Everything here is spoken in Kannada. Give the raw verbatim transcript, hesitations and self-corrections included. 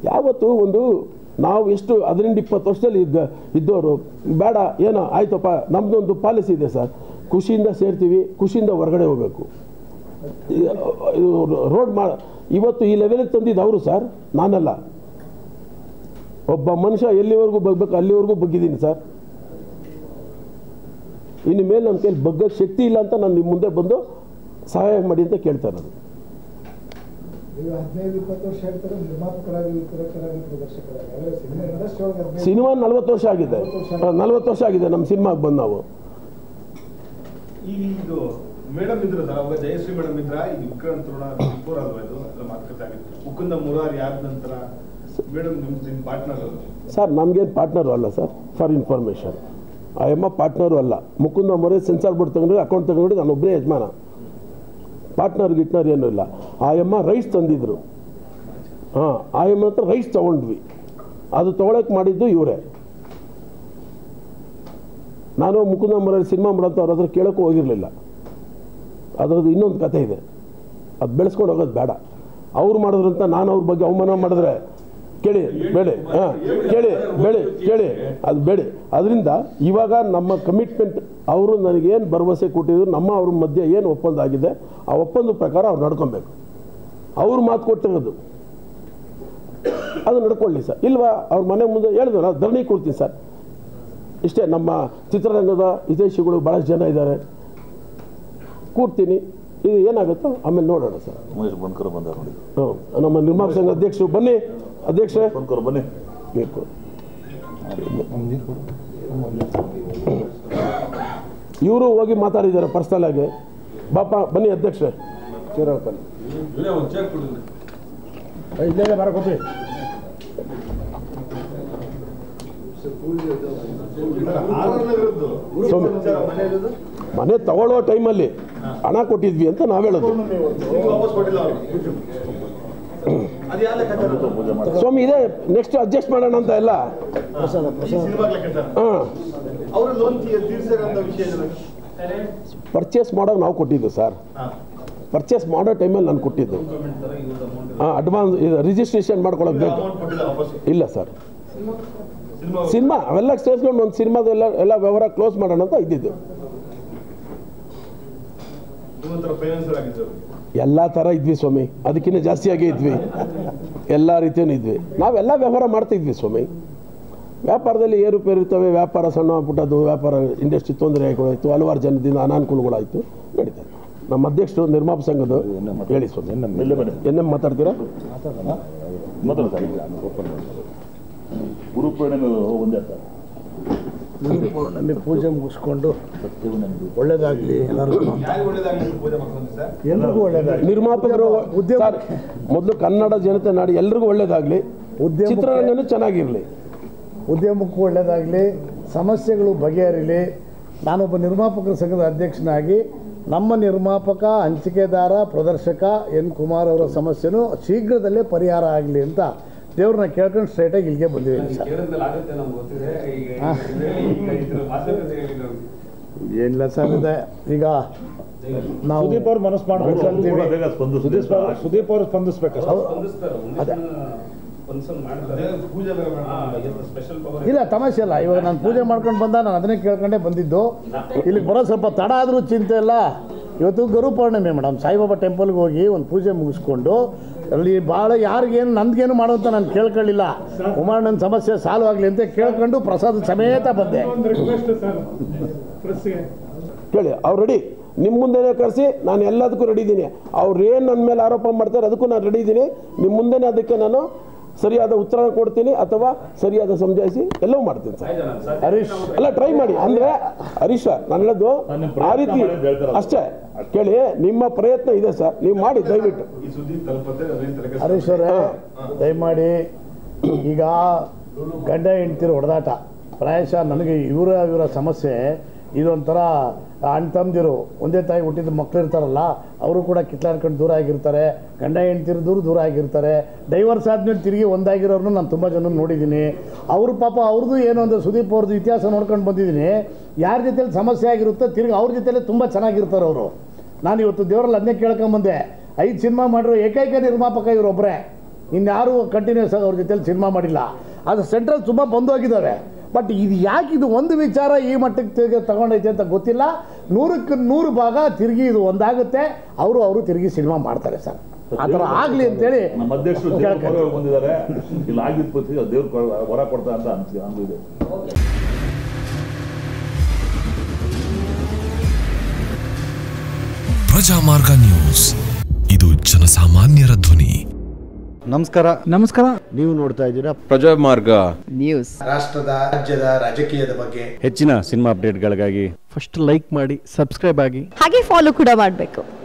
ಯಾವತ್ತು ಒಂದು ನಾವು ಎಷ್ಟು ಹದಿನೆಂಟು ಇಪ್ಪತ್ತು ವರ್ಷದಲ್ಲಿ ಇದ್ದ ಇದ್ದವರು ಬೇಡ ಏನೋ ಆಯ್ತಪ್ಪ, ನಮ್ಮದೊಂದು ಪಾಲಿಸಿ ಇದೆ ಸರ್, ಖುಷಿಯಿಂದ ಸೇರ್ತೀವಿ, ಖುಷಿಯಿಂದ ಹೊರಗಡೆ ಹೋಗಬೇಕು. ರೋಡ್ ಮಾ ಇವತ್ತು ಈ ಲೆವೆಲಿಗೆ ತಂದಿದ್ದು ಅವರು ಸರ್, ನಾನಲ್ಲ. ಒಬ್ಬ ಮನುಷ್ಯ ಎಲ್ಲಿವರೆಗೂ ಬಗ್ಬೇಕು ಅಲ್ಲಿವರೆಗೂ ಬಗ್ಗಿದ್ದೀನಿ ಸರ್. ಇನ್ನು ಮೇಲೆ ನನ್ನ ಕೈಲಿ ಬಗ್ಗಕ್ಕೆ ಶಕ್ತಿ ಇಲ್ಲ ಅಂತ ನಾನು ನಿಮ್ಮ ಮುಂದೆ ಬಂದು ಸಹಾಯ ಮಾಡಿ ಅಂತ ಕೇಳ್ತಾ ಇರೋದು. ಸಿನಿಮಾ ನಲ್ವತ್ತು ವರ್ಷ ಆಗಿದೆ, ನಲ್ವತ್ತು ವರ್ಷ ಆಗಿದೆ ನಮ್ಮ ಸಿನಿಮಾಗೆ ಬಂದು ನಾವು. ಇದು ಮೇಡಮ್ ಇದ್ರು ಸರ್, ಅವಾಗ ಜಯಶ್ರೀ ಮೇಡಮ್ ಇದ್ರ, ಇದು ವಿಕ್ರಾಂತ್ ಋಣ ಬಿಫೋರ್ ಅಲ್ವಾ, ಇದು ಅದ್ರ ಮಾತುಕತೆ ಆಗಿತ್ತು. ಮುಕುಂದ ಮುರಾರಿ ಆದ ನಂತರ ಮೇಡಮ್ ನಿಮ್ಮ ನಿಮ್ಮ ಪಾರ್ಟ್ನರ್ ಸರ್, ನಮಗೇನು ಪಾರ್ಟ್ನರು ಅಲ್ಲ ಸರ್, ಫಾರ್ ಇನ್ಫಾರ್ಮೇಷನ್. ಆ ಎಮ್ಮ ಪಾರ್ಟ್ನರು ಅಲ್ಲ. ಮುಕುಂದ ಮುರಾರಿ ಸೆನ್ಸಾರ್ ಬೋರ್ಡ್ ತಗೊಂಡ್ರೆ ಅಕೌಂಟ್ ತಗೊಂಡ್ರೆ ನಾನು ಒಬ್ಬರೇ ಯಜಮಾನ, ಪಾರ್ಟ್ನರ್ ಗಿಟ್ನರ್ ಏನೂ ಇಲ್ಲ. ಆ ಎಮ್ಮ ರೈಟ್ಸ್ ತಂದಿದ್ರು. ಹಾಂ, ಆ ಎಮ್ಮ ಹತ್ರ ರೈಟ್ಸ್ ತೊಗೊಂಡ್ವಿ, ಅದು ತೊಗೊಳಕ್ಕೆ ಮಾಡಿದ್ದು ಇವರೇ. ನಾನು ಮುಕುಂದ ಮುರಾರಿ ಸಿನಿಮಾ ಮಾಡೋಂಥ ಅವ್ರ ಹತ್ರ ಕೇಳೋಕ್ಕೂ ಹೋಗಿರಲಿಲ್ಲ. ಅದರದ್ದು ಇನ್ನೊಂದು ಕಥೆ ಇದೆ, ಅದು ಬೆಳೆಸ್ಕೊಂಡು ಹೋಗೋದು ಬೇಡ. ಅವ್ರು ಮಾಡಿದ್ರು ಅಂತ ನಾನು ಅವ್ರ ಬಗ್ಗೆ ಅವಮಾನ ಮಾಡಿದ್ರೆ ಕೇಳಿ ಬೇಡ, ಹಾಂ ಕೇಳಿ ಬೇಡಿ ಕೇಳಿ ಅದು ಬೇಡಿ. ಅದರಿಂದ ಇವಾಗ ನಮ್ಮ ಕಮಿಟ್ಮೆಂಟ್, ಅವರು ನನಗೇನು ಭರವಸೆ ಕೊಟ್ಟಿದ್ರು, ನಮ್ಮ ಅವ್ರ ಮಧ್ಯೆ ಏನು ಒಪ್ಪಂದ ಆಗಿದೆ ಆ ಒಪ್ಪಂದ ಪ್ರಕಾರ ಅವ್ರು ನಡ್ಕೊಬೇಕು. ಅವ್ರು ಮಾತು ಕೊಟ್ಟಿರೋದು ಅದು ನಡ್ಕೊಳ್ಳಿ ಸರ್. ಇಲ್ವಾ ಅವ್ರ ಮನೆ ಮುಂದೆ ಹೇಳಿದ್ರು ನಾನು ಧರಣಿ ಕೊಡ್ತೀನಿ ಸರ್, ಇಷ್ಟೇ. ನಮ್ಮ ಚಿತ್ರರಂಗದ ಹಿತೈಷಿಗಳು ಭಾಳಷ್ಟು ಜನ ಇದ್ದಾರೆ, ಕೂಡ್ತೀನಿ. ಇದು ಏನಾಗುತ್ತೋ ಆಮೇಲೆ ನೋಡೋಣ ಸರ್. ಉಮೇಶ್ ಬನ್ಕರ್ ಬಂದಾರ ನೋಡಿ. ಹ್ಞೂ, ನಮ್ಮ ನಿರ್ಮಾಣ ಸಂಘ ಅಧ್ಯಕ್ಷರು ಬನ್ನಿ. ಅಧ್ಯಕ್ಷರೇ ಬನ್ಕರ್ ಬನ್ನಿ. ಇವರು ಹೋಗಿ ಮಾತಾಡಿದ್ದಾರೆ ಪರ್ಸನಲ್ ಆಗಿ. ಬಾಪ ಬನ್ನಿ ಅಧ್ಯಕ್ಷರೇ. ಇಲ್ಲೇ ಬರಕೋಪಿ. ಮನೆ ತಗೊಳ್ಳೋ ಟೈಮಲ್ಲಿ ಹಣ ಕೊಟ್ಟಿದ್ವಿ ಅಂತ ನಾವು ಹೇಳೋದು. ಸ್ವಾಮಿ ಇದೇ ನೆಕ್ಸ್ಟ್ ಅಡ್ಜಸ್ಟ್ ಮಾಡೋಣ ಅಂತ ಎಲ್ಲ. ಹಾಂ, ಪರ್ಚೇಸ್ ಮಾಡೋಕೆ ನಾವು ಕೊಟ್ಟಿದ್ದು ಸರ್. ಪರ್ಚೇಸ್ ಮಾಡೋ ಟೈಮಲ್ಲಿ ನಾನು ಕೊಟ್ಟಿದ್ದು. ಹಾಂ, ಅಡ್ವಾನ್ಸ್ ರಿಜಿಸ್ಟ್ರೇಷನ್ ಮಾಡ್ಕೊಳಕ್ಕೆ ಬೇಕು. ಇಲ್ಲ ಸರ್, ಸಿನಿಮಾ ಅವೆಲ್ಲ ಸೇರಿಸ್ಕೊಂಡು ಒಂದು ಸಿನಿಮಾದೆಲ್ಲ ಎಲ್ಲ ವ್ಯವಹಾರ ಕ್ಲೋಸ್ ಮಾಡೋಣ ಅಂತ ಇದ್ದಿದ್ದು. ಎಲ್ಲ ಥರ ಇದ್ವಿ ಸ್ವಾಮಿ, ಅದಕ್ಕಿಂತ ಜಾಸ್ತಿಯಾಗೇ ಇದ್ವಿ, ಎಲ್ಲ ರೀತಿಯೂ ಇದ್ವಿ. ನಾವೆಲ್ಲ ವ್ಯವಹಾರ ಮಾಡ್ತಿದ್ವಿ ಸ್ವಾಮಿ. ವ್ಯಾಪಾರದಲ್ಲಿ ಏರುಪೇರು ಇರ್ತವೆ, ವ್ಯಾಪಾರ ಸಣ್ಣ ಪುಟ್ಟದ್ದು ವ್ಯಾಪಾರ ಇಂಡಸ್ಟ್ರಿ ತೊಂದರೆ ಆಯ್ತು, ಹಲವಾರು ಜನದಿಂದ ಅನಾನುಕೂಲಗಳಾಯಿತು, ನಡೀತದೆ. ನಮ್ಮ ಅಧ್ಯಕ್ಷರು ನಿರ್ಮಾಪ ಸಂಘದ ಹೇಳಿ ಸ್ವಾಮಿ. ಎನ್ ಎಂ ಮಾತಾಡ್ತೀರಾ? ಗುರುಪೂರ್ಣಿಮೆ ಒಂದೇ ಸರ್. ಗುರುಪೂರ್ಣಿಮೆ ಪೂಜೆ ಮುಗಿಸ್ಕೊಂಡು ಒಳ್ಳೇದಾಗಲಿ ಎಲ್ಲರಿಗೂ, ಎಲ್ರಿಗೂ ಒಳ್ಳೇದಾಗಲಿ. ನಿರ್ಮಾಪಕರು ಉದ್ಯಮ ಮೊದಲು ಕನ್ನಡ ಜನತೆ ನಾಡಿ ಎಲ್ರಿಗೂ ಒಳ್ಳೇದಾಗಲಿ, ಉದ್ಯಮ ಚಿತ್ರರಂಗನೂ ಚೆನ್ನಾಗಿರಲಿ, ಉದ್ಯಮಕ್ಕೂ ಒಳ್ಳೇದಾಗಲಿ, ಸಮಸ್ಯೆಗಳು ಬಗೆಹರಿಲಿ. ನಾನೊಬ್ಬ ನಿರ್ಮಾಪಕರ ಸಂಘದ ಅಧ್ಯಕ್ಷನಾಗಿ ನಮ್ಮ ನಿರ್ಮಾಪಕ, ಹಂಚಿಕೆದಾರ, ಪ್ರದರ್ಶಕ ಎನ್ ಕುಮಾರ್ ಅವರ ಸಮಸ್ಯೆನೂ ಶೀಘ್ರದಲ್ಲೇ ಪರಿಹಾರ ಆಗಲಿ ಅಂತ ದೇವ್ರನ್ನ ಕೇಳ್ಕೊಂಡು ಸ್ಟ್ರೈಟಾಗಿ ಇಲ್ಲಿಗೆ ಬಂದಿದ್ದೀನಿ ಸರ್. ಏನಿಲ್ಲ ಸರ್, ಇದೆ ಈಗ ನಾವು ಸುದೀಪ್ ಅವ್ರು ಮನಸ್ಸು ಮಾಡಬೇಕು, ಸುದೀಪ್ ಅವರು ಸ್ಪಂದಿಸ್ಬೇಕು. ಇಲ್ಲ ತಮಾಷೆ ಇಲ್ಲ, ಇವಾಗ ನಾನು ಪೂಜೆ ಮಾಡ್ಕೊಂಡು ಬಂದ, ನಾನು ಅದನ್ನೇ ಕೇಳ್ಕೊಂಡೇ ಬಂದಿದ್ದು. ಇಲ್ಲಿಗೆ ಬರೋ ಸ್ವಲ್ಪ ತಡ ಆದರೂ ಚಿಂತೆ ಇಲ್ಲ. ಇವತ್ತು ಗುರುಪೂರ್ಣಿಮೆ ಮೇಡಮ್, ಸಾಯಿಬಾಬಾ ಟೆಂಪಲ್ಗೆ ಹೋಗಿ ಒಂದು ಪೂಜೆ ಮುಗಿಸ್ಕೊಂಡು ಅಲ್ಲಿ ಭಾಳ ಯಾರಿಗೇನು ನಂದಿಗೇನು ಮಾಡೋಂತ ನಾನು ಕೇಳ್ಕೊಳ್ಳಿಲ್ಲ. ಕುಮಾರ್ ನನ್ನ ಸಮಸ್ಯೆ ಸಾಲ್ವ್ ಆಗಲಿ ಅಂತ ಕೇಳ್ಕೊಂಡು ಪ್ರಸಾದ ಸಮೇತ ಬಂದೆ. ಕೇಳಿ, ಅವ್ರು ರೆಡಿ, ನಿಮ್ಮ ಮುಂದೆನೇ ಕರೆಸಿ ನಾನು ಎಲ್ಲದಕ್ಕೂ ರೆಡಿ ಇದ್ದೀನಿ. ಅವ್ರು ಏನು ನನ್ನ ಮೇಲೆ ಆರೋಪ ಮಾಡ್ತಾರೆ ಅದಕ್ಕೂ ನಾನು ರೆಡಿ ಇದ್ದೀನಿ. ನಿಮ್ಮ ಮುಂದೆನೇ ಅದಕ್ಕೆ ನಾನು ಸರಿಯಾದ ಉತ್ತರ ಕೊಡ್ತೀನಿ ಅಥವಾ ಸರಿಯಾದ ಸಮಜಾಯಿಸಿ ಎಲ್ಲವೂ ಮಾಡ್ತೀನಿ ಸರ್. ಹರೀಶ್ ಎಲ್ಲ ಟ್ರೈ ಮಾಡಿ. ಅಂದರೆ ಹರೀಶ್ ನಾನು ಹೇಳೋದು ಆ ರೀತಿ ಅಷ್ಟೇ. ಕೇಳಿ, ನಿಮ್ಮ ಪ್ರಯತ್ನ ಇದೆ ಸರ್, ನೀವು ಮಾಡಿ ದಯವಿಟ್ಟು. ಹರೀಶ್ ಅವರೇ ದಯಮಾಡಿ, ಈಗ ಗಂಡ ಹೆಂಡ್ತಿರ ಹೊಡೆದಾಟ ಪ್ರಾಯಶಃ ನನಗೆ ಇವರ ಇವರ ಸಮಸ್ಯೆ ಇದೊಂಥರ ಅಣ್ಣ ತಮ್ಮದಿರು ಒಂದೇ ತಾಯಿ ಹುಟ್ಟಿದ ಮಕ್ಕಳು ಇರ್ತಾರಲ್ಲ, ಅವರು ಕೂಡ ಕಿತ್ಲಾಡ್ಕೊಂಡು ದೂರ ಆಗಿರ್ತಾರೆ, ಗಂಡ ಹೆಂಡ್ತಿರು ದೂರ ದೂರ ಆಗಿರ್ತಾರೆ. ಡೈವರ್ಸ್ ಆದ್ಮೇಲೆ ತಿರುಗಿ ಒಂದಾಗಿರೋರ್ನು ನಾನು ತುಂಬ ಜನ ನೋಡಿದ್ದೀನಿ. ಅವ್ರ ಪಾಪ ಅವ್ರದ್ದು ಏನು ಅಂದರೆ ಸುದೀಪ್ ಅವ್ರದ್ದು ಇತಿಹಾಸ ನೋಡ್ಕೊಂಡು ಬಂದಿದ್ದೀನಿ. ಯಾರ ಜೊತೆಲಿ ಸಮಸ್ಯೆ ಆಗಿರುತ್ತೋ ತಿರುಗಿ ಅವ್ರ ಜೊತೆಲೇ ತುಂಬ ಚೆನ್ನಾಗಿರ್ತಾರೆ ಅವರು. ನಾನು ಇವತ್ತು ದೇವರಲ್ಲಿ ಅದನ್ನೇ ಕೇಳ್ಕೊಂಬಂದೆ. ಐದು ಸಿನಿಮಾ ಮಾಡಿರೋ ಏಕೈಕ ನಿರ್ಮಾಪಕ ಇವರೊಬ್ಬರೇ. ಇನ್ಯಾರು ಕಂಟಿನ್ಯೂಸ್ ಆಗಿ ಅವ್ರ ಜೊತೆಲಿ ಸಿನಿಮಾ ಮಾಡಿಲ್ಲ. ಅದು ಸೆಂಟ್ರಲ್ ತುಂಬ ಬಂದೋಗಿದ್ದಾವೆ. ಬಟ್ ಇದು ಯಾಕೆ ಇದು ಒಂದು ವಿಚಾರ ಈ ಮಟ್ಟಕ್ಕೆ ತಿರುಗಿ ತಗೊಂಡೈತೆ ಅಂತ ಗೊತ್ತಿಲ್ಲ. ನೂರಕ್ಕೆ ನೂರು ಭಾಗ ತಿರುಗಿ ಇದು ಒಂದಾಗುತ್ತೆ, ಅವರು ಅವರು ತಿರುಗಿ ಸಿನಿಮಾ ಮಾಡ್ತಾರೆ ಸರ್. ಆ ಥರ ಆಗಲಿ ಅಂತೇಳಿ ನಮ್ಮ ಅಧ್ಯಕ್ಷರು ಬಂದಿದ್ದಾರೆ. ಇಲ್ಲಿ ಆಗಿದ್ದು ದೇವ್ರು ಹೊರ ಕೊಡ್ತಾ ಅಂತ ಅನ್ಸಿ ಅಂದಿದೆ. ಪ್ರಜಾಮಾರ್ಗ ನ್ಯೂಸ್, ಇದು ಜನಸಾಮಾನ್ಯರ ಧ್ವನಿ. ನಮಸ್ಕಾರ ನಮಸ್ಕಾರ ನೀವು ನೋಡ್ತಾ ಇದ್ದೀರಾ ಪ್ರಜಾಮಾರ್ಗ ನ್ಯೂಸ್. ರಾಷ್ಟ್ರದ ರಾಜ್ಯದ ರಾಜಕೀಯದ ಬಗ್ಗೆ ಹೆಚ್ಚಿನ ಸಿನಿಮಾ ಅಪ್ಡೇಟ್ಗಳಿಗಾಗಿ ಫಸ್ಟ್ ಲೈಕ್ ಮಾಡಿ, ಸಬ್ಸ್ಕ್ರೈಬ್ ಆಗಿ, ಹಾಗೆ ಫಾಲೋ ಕೂಡ ಮಾಡಬೇಕು.